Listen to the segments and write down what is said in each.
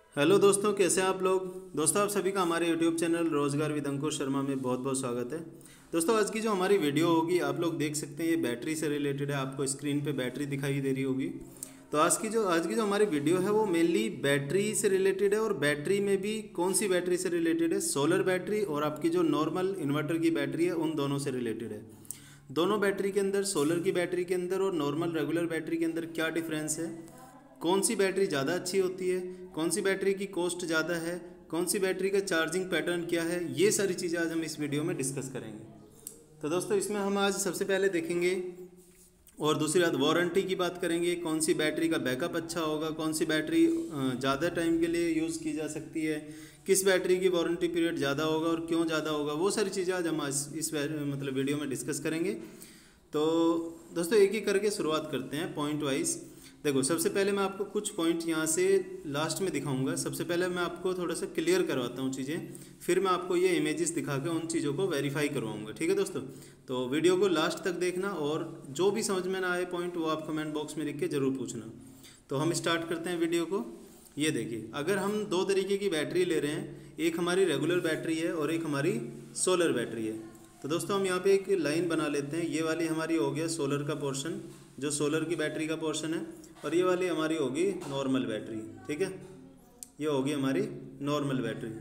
Hello दोस्तों, कैसे हैं आप लोग। दोस्तों, आप सभी का हमारे YouTube channel Rojgar with Ankush Sharma में बहुत बहुत स्वागत है। दोस्तों, आज की जो हमारी वीडियो होगी आप लोग देख सकते हैं, ये बैटरी से रिलेटेड है। आपको स्क्रीन पे बैटरी दिखाई दे रही होगी। तो आज की जो हमारी वीडियो है वो मेनली बैटरी से रिलेटेड है। और बैटरी में भी कौन सी बैटरी से रिलेटेड है, सोलर बैटरी और आपकी जो नॉर्मल इन्वर्टर की बैटरी है उन दोनों से रिलेटेड है। दोनों बैटरी के अंदर, सोलर की बैटरी के अंदर और नॉर्मल रेगुलर बैटरी के अंदर क्या डिफरेंस है, कौन सी बैटरी ज़्यादा अच्छी होती है, कौन सी बैटरी की कॉस्ट ज़्यादा है, कौन सी बैटरी का चार्जिंग पैटर्न क्या है, ये सारी चीज़ें आज हम इस वीडियो में डिस्कस करेंगे। तो दोस्तों, इसमें हम आज सबसे पहले देखेंगे और दूसरी बात वारंटी की बात करेंगे। कौन सी बैटरी का बैकअप अच्छा होगा, कौन सी बैटरी ज़्यादा टाइम के लिए यूज़ की जा सकती है, किस बैटरी की वारंटी पीरियड ज़्यादा होगा और क्यों ज़्यादा होगा, वो सारी चीज़ें आज हम इस मतलब वीडियो में डिस्कस करेंगे। तो दोस्तों, एक एक करके शुरुआत करते हैं पॉइंट वाइज। देखो, सबसे पहले मैं आपको कुछ पॉइंट यहाँ से लास्ट में दिखाऊंगा। सबसे पहले मैं आपको थोड़ा सा क्लियर करवाता हूँ चीज़ें, फिर मैं आपको ये इमेजेस दिखा के उन चीज़ों को वेरीफाई करवाऊंगा। ठीक है दोस्तों, तो वीडियो को लास्ट तक देखना और जो भी समझ में ना आए पॉइंट वो आप कमेंट बॉक्स में लिख के ज़रूर पूछना। तो हम स्टार्ट करते हैं वीडियो को। ये देखिए, अगर हम दो तरीके की बैटरी ले रहे हैं, एक हमारी रेगुलर बैटरी है और एक हमारी सोलर बैटरी है। तो दोस्तों, हम यहाँ पे एक लाइन बना लेते हैं। ये वाली हमारी हो गया सोलर का पोर्शन, जो सोलर की बैटरी का पोर्शन है, और ये वाली हमारी होगी नॉर्मल बैटरी। ठीक है, ये होगी हमारी नॉर्मल बैटरी।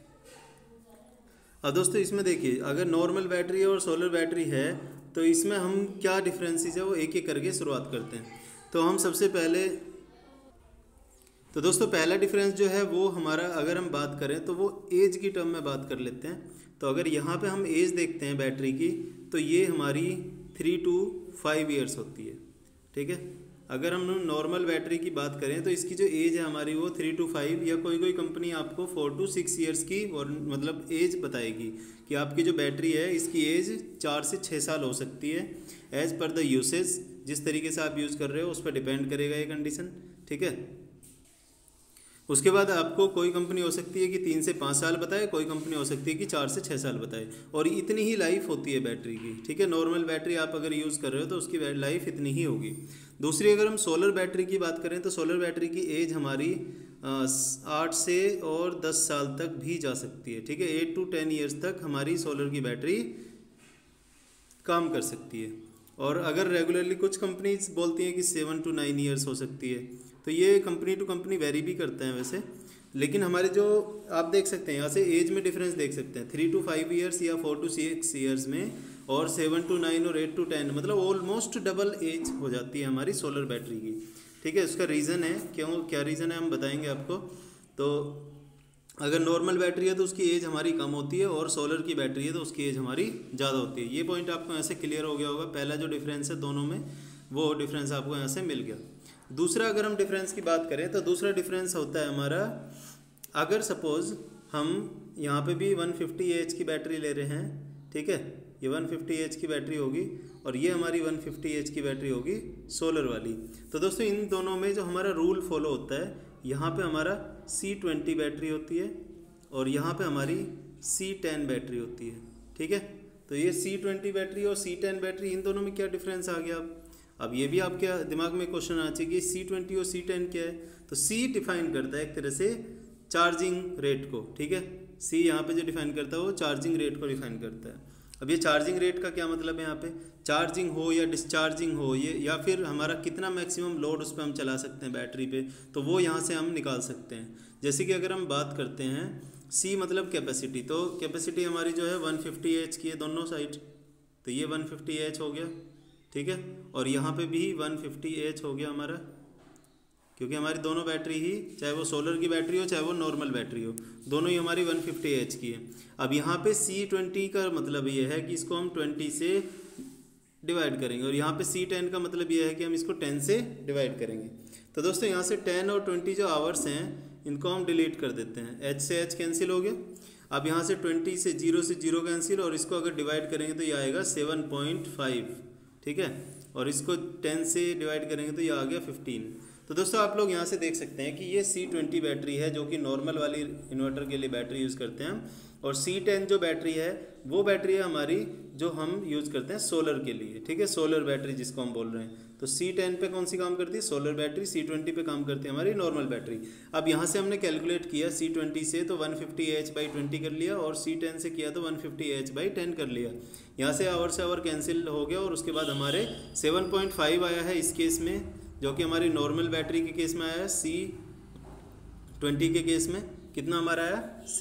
अब दोस्तों, इसमें देखिए, अगर नॉर्मल बैटरी और सोलर बैटरी है तो इसमें हम क्या डिफरेंसेस है वो एक एक करके शुरुआत करते हैं। तो हम सबसे पहले, तो दोस्तों पहला डिफरेंस जो है वो हमारा, अगर हम बात करें तो वो एज की टर्म में बात कर लेते हैं। तो अगर यहाँ पे हम एज देखते हैं बैटरी की, तो ये हमारी 3 to 5 ईयर्स होती है। ठीक है, अगर हम नॉर्मल बैटरी की बात करें तो इसकी जो एज है हमारी वो 3 to 5, या कोई कोई कंपनी आपको 4 to 6 ईयर्स की और मतलब एज बताएगी कि आपकी जो बैटरी है इसकी एज 4 से 6 साल हो सकती है। एज पर द यूसेज, जिस तरीके से आप यूज़ कर रहे हो उस पर डिपेंड करेगा ये कंडीशन। ठीक है, उसके बाद आपको कोई कंपनी हो सकती है कि 3 से 5 साल बताए, कोई कंपनी हो सकती है कि 4 से 6 साल बताए, और इतनी ही लाइफ होती है बैटरी की। ठीक है, नॉर्मल बैटरी आप अगर यूज़ कर रहे हो तो उसकी लाइफ इतनी ही होगी। दूसरी, अगर हम सोलर बैटरी की बात करें तो सोलर बैटरी की एज हमारी 8 से और 10 साल तक भी जा सकती है। ठीक है, 8 to 10 ईयर्स तक हमारी सोलर की बैटरी काम कर सकती है। और अगर रेगुलरली कुछ कंपनीज बोलती हैं कि 7 to 9 ईयर्स हो सकती है। तो ये कंपनी टू कंपनी वेरी भी करते हैं वैसे, लेकिन हमारे जो आप देख सकते हैं यहाँ से एज में डिफरेंस देख सकते हैं, 3 to 5 ईयर्स या 4 to 6 ईयर्स में, और 7 to 9 और 8 to 10, मतलब ऑलमोस्ट डबल एज हो जाती है हमारी सोलर बैटरी की। ठीक है, उसका रीज़न है, क्यों क्या रीज़न है हम बताएंगे आपको। तो अगर नॉर्मल बैटरी है तो उसकी एज हमारी कम होती है, और सोलर की बैटरी है तो उसकी एज हमारी ज़्यादा होती है। ये पॉइंट आपको यहाँ से क्लियर हो गया होगा। पहला जो डिफरेंस है दोनों में, वो डिफरेंस आपको यहाँ से मिल गया। दूसरा, अगर हम डिफरेंस की बात करें तो दूसरा डिफरेंस होता है हमारा, अगर सपोज़ हम यहाँ पे भी 150 एच की बैटरी ले रहे हैं। ठीक है, ये 150 एच की बैटरी होगी और ये हमारी 150 एच की बैटरी होगी सोलर वाली। तो दोस्तों, इन दोनों में जो हमारा रूल फॉलो होता है, यहाँ पे हमारा C20 बैटरी होती है और यहाँ पे हमारी C10 बैटरी होती है। ठीक है, तो ये C20 बैटरी और C10 बैटरी, इन दोनों में क्या डिफरेंस आ गया। अब ये भी आपके दिमाग में क्वेश्चन आ चाहिए कि C20 और C10 क्या है। तो C डिफाइन करता है एक तरह से चार्जिंग रेट को। ठीक है, C यहाँ पे जो डिफाइन करता है वो चार्जिंग रेट को डिफाइन करता है। अब ये चार्जिंग रेट का क्या मतलब है, यहाँ पे चार्जिंग हो या डिस्चार्जिंग हो, ये या फिर हमारा कितना मैक्सिमम लोड उस पर हम चला सकते हैं बैटरी पे, तो वो यहाँ से हम निकाल सकते हैं। जैसे कि अगर हम बात करते हैं C मतलब कैपेसिटी, तो कैपेसिटी हमारी जो है 150 एच की है दोनों साइड, तो ये 150 एच हो गया। ठीक है, और यहाँ पे भी 150 एच हो गया हमारा, क्योंकि हमारी दोनों बैटरी ही, चाहे वो सोलर की बैटरी हो चाहे वो नॉर्मल बैटरी हो, दोनों ही हमारी 150 एच की है। अब यहाँ पे C20 का मतलब ये है कि इसको हम 20 से डिवाइड करेंगे, और यहाँ पे C10 का मतलब ये है कि हम इसको 10 से डिवाइड करेंगे। तो दोस्तों, यहाँ से 10 और 20 जो आवर्स हैं इनको हम डिलीट कर देते हैं, H से H कैंसिल हो गया। अब यहाँ से 20 से 0 कैंसिल, और इसको अगर डिवाइड करेंगे तो ये आएगा 7.5। ठीक है, और इसको 10 से डिवाइड करेंगे तो ये आ गया 15। तो दोस्तों, आप लोग यहाँ से देख सकते हैं कि ये C20 बैटरी है जो कि नॉर्मल वाली इन्वर्टर के लिए बैटरी यूज़ करते हैं, और C10 जो बैटरी है वो बैटरी है हमारी जो हम यूज़ करते हैं सोलर के लिए, ठीक है, सोलर बैटरी जिसको हम बोल रहे हैं। तो C10 पे कौन सी काम करती है? Solar battery. C20 पे काम करती है हमारी नॉर्मल बैटरी। अब यहाँ से हमने कैलकुलेट किया C20 से तो 150Ah/20 कर लिया, और C10 से किया तो 150Ah/10 कर लिया। यहाँ से आवर कैंसिल हो गया, और उसके बाद हमारे 7.5 आया है इस केस में, जो कि हमारी नॉर्मल बैटरी के केस में आया है। C20 के केस में कितना हमारा आया?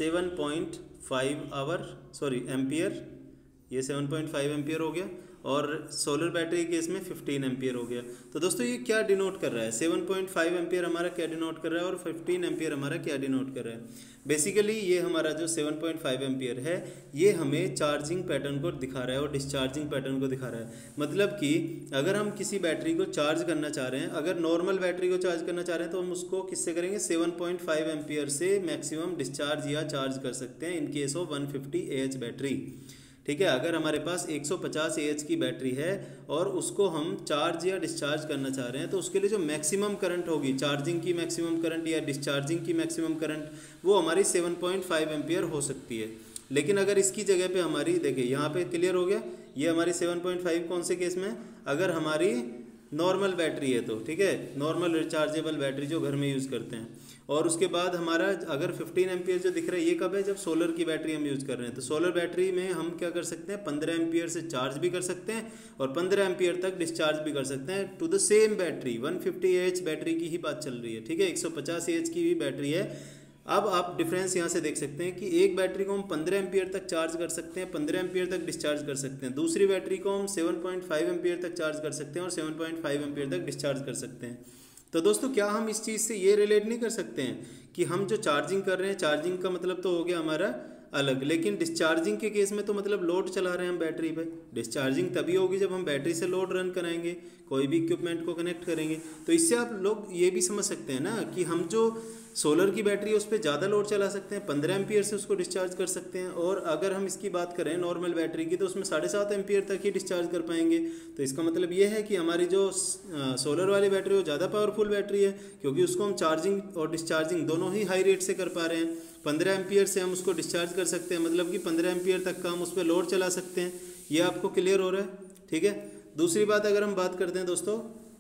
7.5 एम्पियर, ये 7.5 एम्पियर हो गया, और सोलर बैटरी के केस में 15 एम्पियर हो गया। तो दोस्तों ये क्या डिनोट कर रहा है? 7.5 एम्पियर हमारा क्या डिनोट कर रहा है, और 15 एम्पियर हमारा क्या डिनोट कर रहा है? बेसिकली ये हमारा जो 7.5 एम्पियर है, ये हमें चार्जिंग पैटर्न को दिखा रहा है और डिस्चार्जिंग पैटर्न को दिखा रहा है। मतलब कि अगर हम किसी बैटरी को चार्ज करना चाह रहे हैं, अगर नॉर्मल बैटरी को चार्ज करना चाह रहे हैं, तो हम उसको किससे करेंगे? 7.5 एम्पियर से मैक्सिमम डिस्चार्ज या चार्ज कर सकते हैं in case of 150Ah battery, ठीक है। अगर हमारे पास 150Ah की बैटरी है और उसको हम चार्ज या डिस्चार्ज करना चाह रहे हैं, तो उसके लिए जो मैक्सिमम करंट होगी, चार्जिंग की मैक्सिमम करंट या डिस्चार्जिंग की मैक्सिमम करंट, वो हमारी 7.5 एम्पियर हो सकती है। लेकिन अगर इसकी जगह पे हमारी, देखिए यहाँ पे क्लियर हो गया, ये हमारी 7.5 कौन से केस में? अगर हमारी नॉर्मल बैटरी है तो, ठीक है, नॉर्मल रिचार्जेबल बैटरी जो घर में यूज़ करते हैं। और उसके बाद हमारा अगर 15 एम्पियर जो दिख रहा है, ये कब है? जब सोलर की बैटरी हम यूज़ कर रहे हैं। तो सोलर बैटरी में हम क्या कर सकते हैं? 15 एम्पियर से चार्ज भी कर सकते हैं और 15 एम्पियर तक डिस्चार्ज भी कर सकते हैं to the same battery. 150Ah battery की ही बात चल रही है, ठीक है, 150Ah की भी बैटरी है। अब आप डिफरेंस यहाँ से देख सकते हैं कि एक बैटरी को हम 15 एम्पियर तक चार्ज कर सकते हैं, 15 एम्पियर तक डिस्चार्ज कर सकते हैं। दूसरी बैटरी को हम 7.5 एम्पियर तक चार्ज कर सकते हैं और 7.5 एम्पियर तक डिस्चार्ज कर सकते हैं। तो दोस्तों क्या हम इस चीज़ से ये रिलेट नहीं कर सकते हैं कि हम जो चार्जिंग कर रहे हैं, चार्जिंग का मतलब तो हो गया हमारा अलग, लेकिन डिस्चार्जिंग के केस में तो मतलब लोड चला रहे हैं हम बैटरी पे। डिस्चार्जिंग तभी होगी जब हम बैटरी से लोड रन कराएंगे, कोई भी इक्विपमेंट को कनेक्ट करेंगे। तो इससे आप लोग ये भी समझ सकते हैं ना कि हम जो सोलर की बैटरी है उस पर ज़्यादा लोड चला सकते हैं, 15 एम्पियर से उसको डिस्चार्ज कर सकते हैं। और अगर हम इसकी बात करें नॉर्मल बैटरी की, तो उसमें 7.5 एम्पियर तक ही डिस्चार्ज कर पाएंगे। तो इसका मतलब ये है कि हमारी जो सोलर वाली बैटरी है वो ज़्यादा पावरफुल बैटरी है, क्योंकि उसको हम चार्जिंग और डिस्चार्जिंग दोनों ही हाई रेट से कर पा रहे हैं। 15 एम्पियर से हम उसको डिस्चार्ज कर सकते हैं, मतलब कि 15 एम्पियर तक का हम उस पर लोड चला सकते हैं। ये आपको क्लियर हो रहा है, ठीक है। दूसरी बात अगर हम बात करते हैं दोस्तों,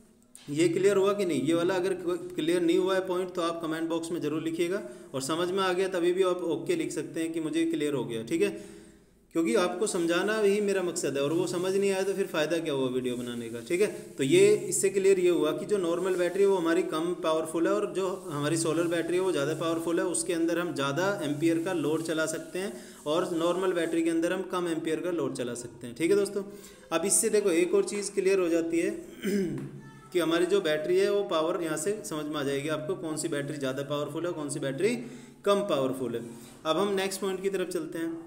ये क्लियर हुआ कि नहीं? ये वाला अगर क्लियर नहीं हुआ है पॉइंट, तो आप कमेंट बॉक्स में ज़रूर लिखिएगा, और समझ में आ गया तभी भी आप ओके लिख सकते हैं कि मुझे क्लियर हो गया, ठीक है, क्योंकि आपको समझाना ही मेरा मकसद है, और वो समझ नहीं आया तो फिर फ़ायदा क्या हुआ वीडियो बनाने का, ठीक है। तो ये इससे क्लियर ये हुआ कि जो नॉर्मल बैटरी है वो हमारी कम पावरफुल है, और जो हमारी सोलर बैटरी है वो ज़्यादा पावरफुल है। उसके अंदर हम ज़्यादा एम्पियर का लोड चला सकते हैं, और नॉर्मल बैटरी के अंदर हम कम एम्पियर का लोड चला सकते हैं, ठीक है दोस्तों। अब इससे देखो एक और चीज़ क्लियर हो जाती है कि हमारी जो बैटरी है वो पावर, यहाँ से समझ में आ जाएगी आपको कौन सी बैटरी ज़्यादा पावरफुल है, कौन सी बैटरी कम पावरफुल है। अब हम नेक्स्ट पॉइंट की तरफ चलते हैं।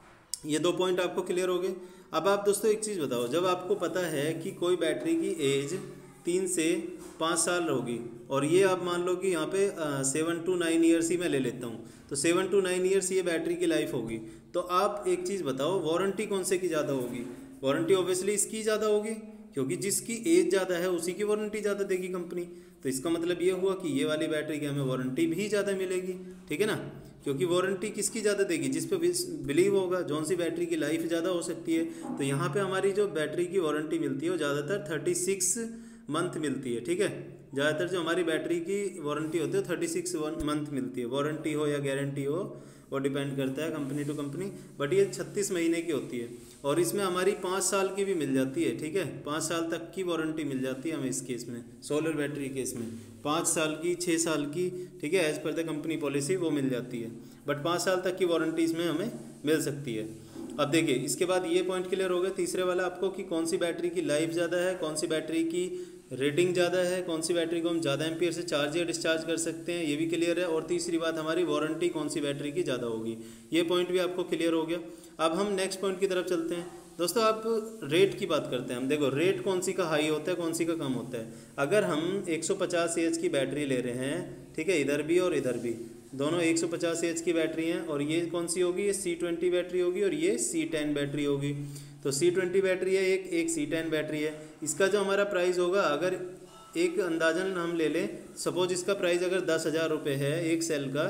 ये 2 पॉइंट आपको क्लियर हो गए। अब आप दोस्तों एक चीज़ बताओ, जब आपको पता है कि कोई बैटरी की एज 3 से 5 साल होगी, और ये आप मान लो कि यहाँ पे 7 to 9 ईयर्स ही मैं ले लेता हूँ, तो 7 to 9 ईयर्स ये बैटरी की लाइफ होगी। तो आप एक चीज़ बताओ, वारंटी कौन से की ज़्यादा होगी? वारंटी ऑब्वियसली इसकी ज़्यादा होगी, क्योंकि जिसकी एज ज़्यादा है उसी की वारंटी ज़्यादा देगी कंपनी। तो इसका मतलब ये हुआ कि ये वाली बैटरी की हमें वारंटी भी ज़्यादा मिलेगी, ठीक है ना, क्योंकि वारंटी किसकी ज़्यादा देगी? जिस पे बिलीव होगा, जौन सी बैटरी की लाइफ ज़्यादा हो सकती है। तो यहाँ पे हमारी जो बैटरी की वारंटी मिलती है वो ज़्यादातर 36 मंथ मिलती है, ठीक है। ज़्यादातर जो हमारी बैटरी की वारंटी होती है 36 मंथ मिलती है। वारंटी हो या गारंटी हो वो डिपेंड करता है कंपनी टू कंपनी, बट ये 36 महीने की होती है। और इसमें हमारी 5 साल की भी मिल जाती है, ठीक है, 5 साल तक की वारंटी मिल जाती है हमें इस केस में, सोलर बैटरी केस में 5 साल की, 6 साल की, ठीक है, as per the company policy वो मिल जाती है, बट 5 साल तक की वारंटी इसमें हमें मिल सकती है। अब देखिए इसके बाद ये पॉइंट क्लियर हो गया, तीसरे वाला आपको कि कौन सी बैटरी की लाइफ ज़्यादा है, कौन सी बैटरी की रेटिंग ज़्यादा है, कौन सी बैटरी को हम ज़्यादा एम्पियर से चार्ज या डिस्चार्ज कर सकते हैं, ये भी क्लियर है। और तीसरी बात हमारी वारंटी कौन सी बैटरी की ज़्यादा होगी, ये पॉइंट भी आपको क्लियर हो गया। अब हम नेक्स्ट पॉइंट की तरफ चलते हैं दोस्तों। आप रेट की बात करते हैं, हम देखो रेट कौन सी का हाई होता है, कौन सी का कम होता है। अगर हम 150 एच की बैटरी ले रहे हैं, ठीक है, इधर भी और इधर भी दोनों 150 एच की बैटरी हैं, और ये कौन सी होगी, ये C20 बैटरी होगी और ये C10 बैटरी होगी। तो C20 बैटरी है एक C10 बैटरी है। इसका जो हमारा प्राइस होगा, अगर एक अंदाजन हम ले लें, सपोज इसका प्राइस अगर 10,000 रुपये है एक सेल का,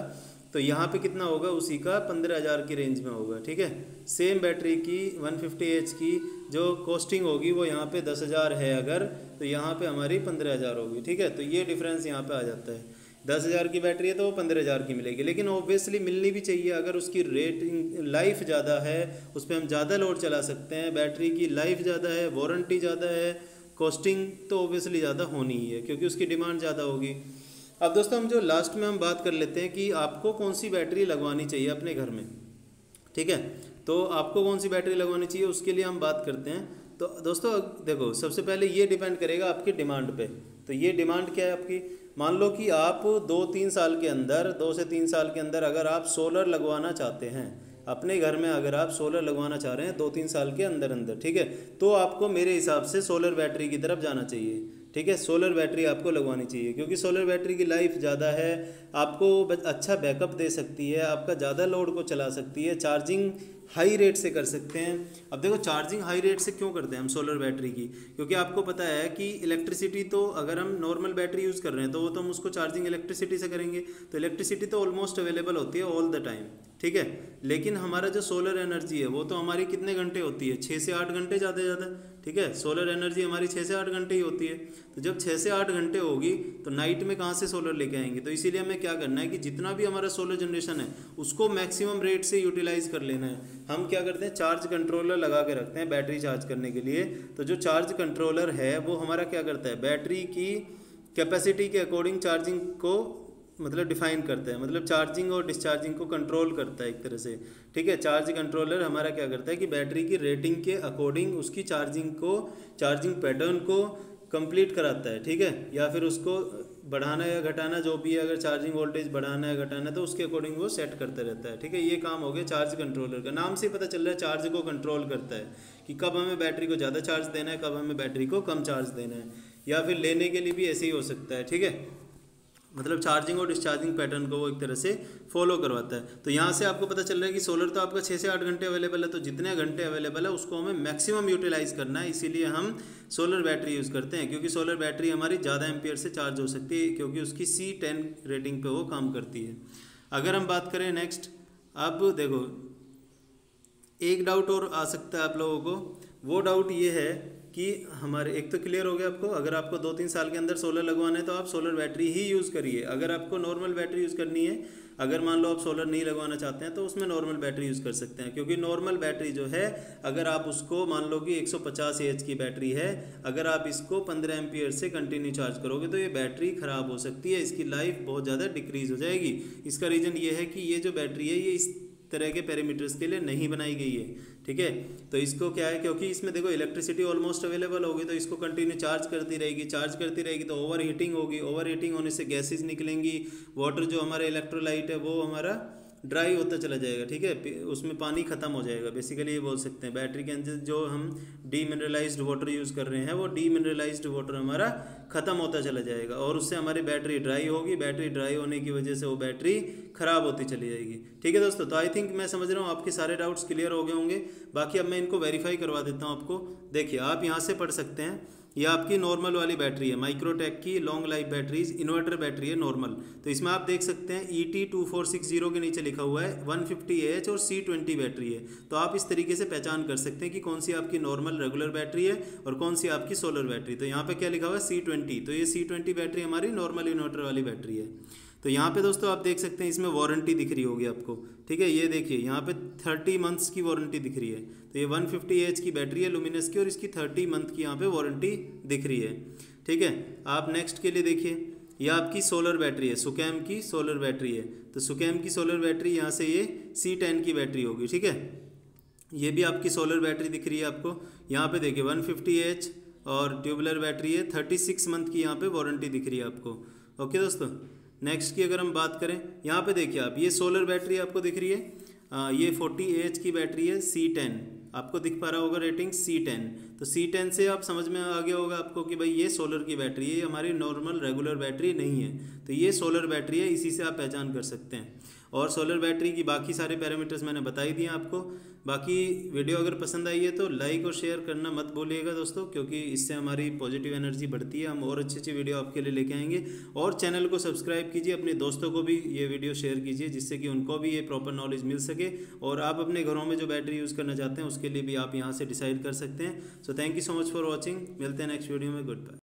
तो यहाँ पे कितना होगा, उसी का 15,000 की रेंज में होगा। ठीक है, सेम बैटरी की 150H की जो कॉस्टिंग होगी वो यहाँ पे 10,000 है अगर, तो यहाँ पे हमारी 15,000 होगी। ठीक है, तो ये डिफरेंस यहाँ पे आ जाता है। 10,000 की बैटरी है तो वो 15,000 की मिलेगी, लेकिन ऑब्वियसली मिलनी भी चाहिए। अगर उसकी रेटिंग लाइफ ज़्यादा है, उस पर हम ज़्यादा लोड चला सकते हैं, बैटरी की लाइफ ज़्यादा है, वारंटी ज़्यादा है, कॉस्टिंग तो ऑब्वियसली ज़्यादा होनी ही है क्योंकि उसकी डिमांड ज़्यादा होगी। अब दोस्तों हम जो लास्ट में हम बात कर लेते हैं कि आपको कौन सी बैटरी लगवानी चाहिए अपने घर में। ठीक है, तो आपको कौन सी बैटरी लगवानी चाहिए उसके लिए हम बात करते हैं। तो दोस्तों देखो, सबसे पहले ये डिपेंड करेगा आपकी डिमांड पे। तो ये डिमांड क्या है आपकी, मान लो कि आप 2-3 साल के अंदर, 2 से 3 साल के अंदर अगर आप सोलर लगवाना चाहते हैं अपने घर में, अगर आप सोलर लगवाना चाह रहे हैं 2-3 साल के अंदर अंदर, ठीक है, तो आपको मेरे हिसाब से सोलर बैटरी की तरफ जाना चाहिए। ठीक है, सोलर बैटरी आपको लगवानी चाहिए क्योंकि सोलर बैटरी की लाइफ ज़्यादा है, आपको अच्छा बैकअप दे सकती है, आपका ज़्यादा लोड को चला सकती है, चार्जिंग हाई रेट से कर सकते हैं। अब देखो चार्जिंग हाई रेट से क्यों करते हैं हम सोलर बैटरी की, क्योंकि आपको पता है कि इलेक्ट्रिसिटी तो अगर हम नॉर्मल बैटरी यूज़ कर रहे हैं तो वो तो हम उसको चार्जिंग इलेक्ट्रिसिटी से करेंगे, तो इलेक्ट्रिसिटी तो ऑलमोस्ट अवेलेबल होती है ऑल द टाइम। ठीक है, लेकिन हमारा जो सोलर एनर्जी है वो तो हमारी कितने घंटे होती है, 6 से 8 घंटे ज़्यादा से ज़्यादा। ठीक है, सोलर एनर्जी हमारी 6 से 8 घंटे ही होती है। तो जब 6 से 8 घंटे होगी तो नाइट में कहाँ से सोलर लेके आएंगे, तो इसीलिए हमें क्या करना है कि जितना भी हमारा सोलर जनरेशन है उसको मैक्सिमम रेट से यूटिलाइज कर लेना है। हम क्या करते हैं, चार्ज कंट्रोलर लगा के रखते हैं बैटरी चार्ज करने के लिए। तो जो चार्ज कंट्रोलर है वो हमारा क्या करता है, बैटरी की कैपेसिटी के अकॉर्डिंग चार्जिंग को मतलब डिफाइन करता है, मतलब चार्जिंग और डिस्चार्जिंग को कंट्रोल करता है एक तरह से। ठीक है, चार्ज कंट्रोलर हमारा क्या करता है कि बैटरी की रेटिंग के अकॉर्डिंग उसकी चार्जिंग को, चार्जिंग पैटर्न को कंप्लीट कराता है। ठीक है, या फिर उसको बढ़ाना या घटाना जो भी है, अगर चार्जिंग वोल्टेज बढ़ाना या घटाना तो उसके अकॉर्डिंग वो सेट करता रहता है। ठीक है, ये काम हो गया चार्ज कंट्रोलर का। नाम से ही पता चल रहा है चार्ज को कंट्रोल करता है कि कब हमें बैटरी को ज़्यादा चार्ज देना है, कब हमें बैटरी को कम चार्ज देना है, या फिर लेने के लिए भी ऐसे ही हो सकता है। ठीक है, मतलब चार्जिंग और डिस्चार्जिंग पैटर्न को वो एक तरह से फॉलो करवाता है। तो यहाँ से आपको पता चल रहा है कि सोलर तो आपका 6 से 8 घंटे अवेलेबल है, तो जितने घंटे अवेलेबल है उसको हमें मैक्सिमम यूटिलाइज करना है, इसीलिए हम सोलर बैटरी यूज़ करते हैं। क्योंकि सोलर बैटरी हमारी ज़्यादा एम्पियर से चार्ज हो सकती है क्योंकि उसकी C10 रेटिंग पे वो काम करती है। अगर हम बात करें नेक्स्ट, अब देखो एक डाउट और आ सकता है आप लोगों को, वो डाउट ये है कि हमारे, एक तो क्लियर हो गया आपको, अगर आपको 2-3 साल के अंदर सोलर लगवाना है तो आप सोलर बैटरी ही यूज़ करिए। अगर आपको नॉर्मल बैटरी यूज़ करनी है, अगर मान लो आप सोलर नहीं लगवाना चाहते हैं तो उसमें नॉर्मल बैटरी यूज़ कर सकते हैं। क्योंकि नॉर्मल बैटरी जो है, अगर आप उसको मान लो कि 150 AH की बैटरी है, अगर आप इसको 15 एम्पियर से कंटिन्यू चार्ज करोगे तो ये बैटरी ख़राब हो सकती है, इसकी लाइफ बहुत ज़्यादा डिक्रीज़ हो जाएगी। इसका रीज़न ये है कि ये जो बैटरी है ये इस तरह के पैरामीटर्स के लिए नहीं बनाई गई है। ठीक है, तो इसको क्या है, क्योंकि इसमें देखो इलेक्ट्रिसिटी ऑलमोस्ट अवेलेबल होगी तो इसको कंटिन्यू चार्ज करती रहेगी तो ओवर हीटिंग होगी, ओवर हीटिंग होने से गैसेज निकलेंगी, वाटर जो हमारा इलेक्ट्रोलाइट है वो हमारा ड्राई होता चला जाएगा। ठीक है, उसमें पानी ख़त्म हो जाएगा, बेसिकली ये बोल सकते हैं। बैटरी के अंदर जो हम डीमिनरलाइज्ड वाटर यूज़ कर रहे हैं वो डीमिनरलाइज्ड वाटर हमारा ख़त्म होता चला जाएगा और उससे हमारी बैटरी ड्राई होगी, बैटरी ड्राई होने की वजह से वो बैटरी ख़राब होती चली जाएगी। ठीक है दोस्तों, तो आई थिंक मैं समझ रहा हूँ आपके सारे डाउट्स क्लियर हो गए होंगे। बाकी अब मैं इनको वेरीफाई करवा देता हूँ आपको। देखिए आप यहाँ से पढ़ सकते हैं, ये आपकी नॉर्मल वाली बैटरी है, माइक्रोटेक की long life batteries, inverter battery है नॉर्मल। तो इसमें आप देख सकते हैं ET2460 के नीचे लिखा हुआ है 150 AH और C20 बैटरी है। तो आप इस तरीके से पहचान कर सकते हैं कि कौन सी आपकी नॉर्मल रेगुलर बैटरी है और कौन सी आपकी सोलर बैटरी। तो यहाँ पे क्या लिखा हुआ है C20, तो ये C20 बैटरी हमारी नॉर्मल इन्वर्टर वाली बैटरी है। तो यहाँ पे दोस्तों आप देख सकते हैं इसमें वारंटी दिख रही होगी आपको। ठीक है, ये देखिए यहाँ पे 30 मंथ्स की वारंटी दिख रही है। तो ये 150 AH की बैटरी है लुमिनस की और इसकी 30 मंथ की यहाँ पे वारंटी दिख रही है। ठीक है, आप नेक्स्ट के लिए देखिए, ये आपकी सोलर बैटरी है, सुकैम की सोलर बैटरी है। तो सुकैम की सोलर बैटरी यहाँ से ये C10 की बैटरी होगी। ठीक है, ये भी आपकी सोलर बैटरी दिख रही है आपको। यहाँ पे देखिए 150 AH और ट्यूबुलर बैटरी है, 36 मंथ की यहाँ पे वारंटी दिख रही है आपको। ओके दोस्तों, नेक्स्ट की अगर हम बात करें, यहाँ पे देखिए आप, ये सोलर बैटरी आपको दिख रही है, ये 40 AH की बैटरी है C10, आपको दिख पा रहा होगा रेटिंग C10। तो C10 से आप समझ में आ गया होगा आपको कि भाई ये सोलर की बैटरी है, ये हमारी नॉर्मल रेगुलर बैटरी नहीं है। तो ये सोलर बैटरी है, इसी से आप पहचान कर सकते हैं। और सोलर बैटरी की बाकी सारे पैरामीटर्स मैंने बता ही दिए आपको। बाकी वीडियो अगर पसंद आई है तो लाइक और शेयर करना मत भूलिएगा दोस्तों, क्योंकि इससे हमारी पॉजिटिव एनर्जी बढ़ती है, हम और अच्छी अच्छी वीडियो आपके लिए लेके आएंगे। और चैनल को सब्सक्राइब कीजिए, अपने दोस्तों को भी ये वीडियो शेयर कीजिए, जिससे कि उनको भी ये प्रॉपर नॉलेज मिल सके और आप अपने घरों में जो बैटरी यूज़ करना चाहते हैं उसके लिए भी आप यहाँ से डिसाइड कर सकते हैं। So thank you so much for watching, मिलते हैं नेक्स्ट वीडियो में, गुड बाय।